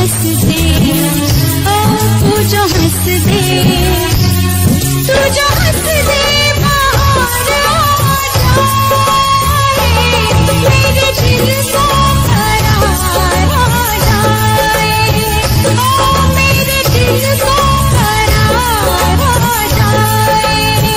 हंस दे, ओ तू जो हंस दे, तू जो हंस दे बाहर आ जाए, मेरे दिल को करार आ जाए, ओ मेरे दिल को करार आ जाए।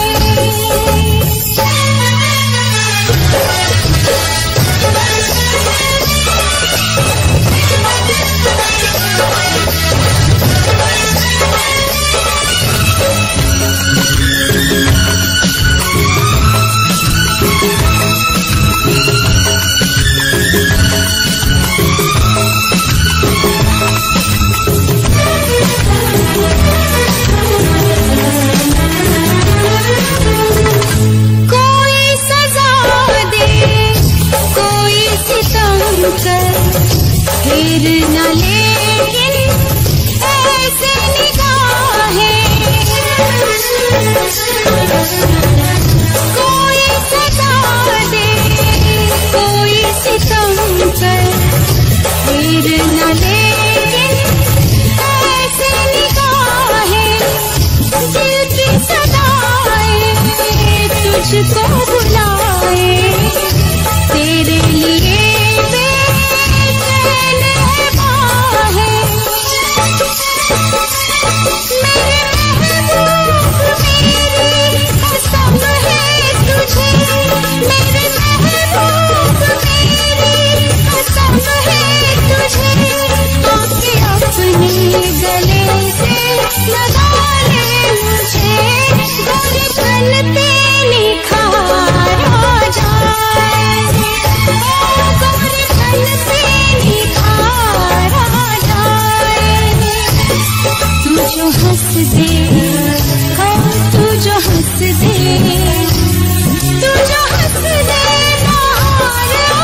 फिर न लेकिन ऐसे निगाहें, कोई सजा दे कोई सितम कर, फिर न लेकिन ऐसे निगाहें, दिल की सदाएं तुझको बुलाए, तेरे लिए गले से लगा ले मुझे, धड़कन पे निखार आ जाए, धड़कन पे निखार आ जाए। तू जो हंस दे, हाँ तू जो हंस दे, तू जो हंस दे बाहर आ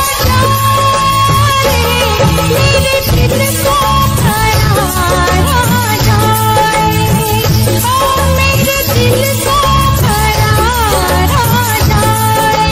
जाए, मेरे दिल को करार आ जाए, ओ मेरे दिल को करार आ जाए।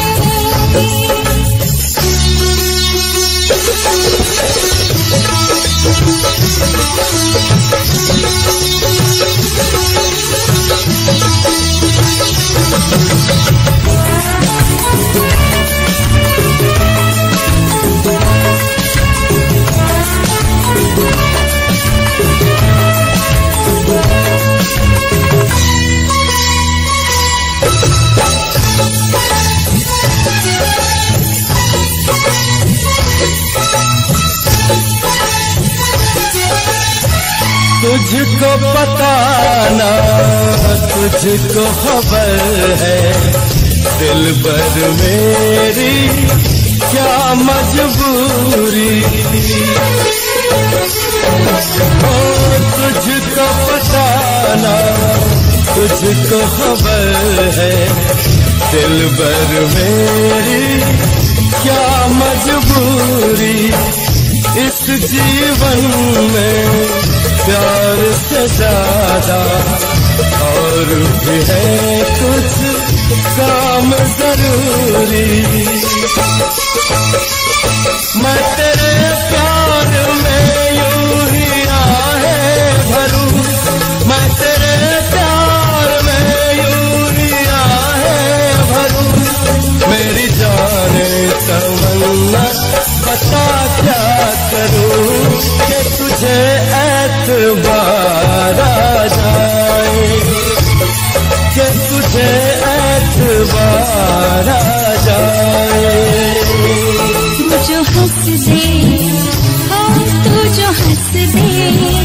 तुझको पता ना तुझको खबर है, दिल भर मेरी क्या मजबूरी, ओ तुझको पता ना तुझको खबर है, दिल भर मेरी क्या मजबूरी, इस जीवन में प्यार से ज्यादा और भी है कुछ काम जरूरी, मैं तेरे प्यार में यूं ही आहें भरूं, मैं तेरे प्यार में यूं ही आहें भरूं, मेरी जाने तमन्ना बता क्या करूं कि तुझे एतबार आ जाए, कि तुझे एतबार आ जाए। तू जो हंस दे, हाँ तू जो हंस दे,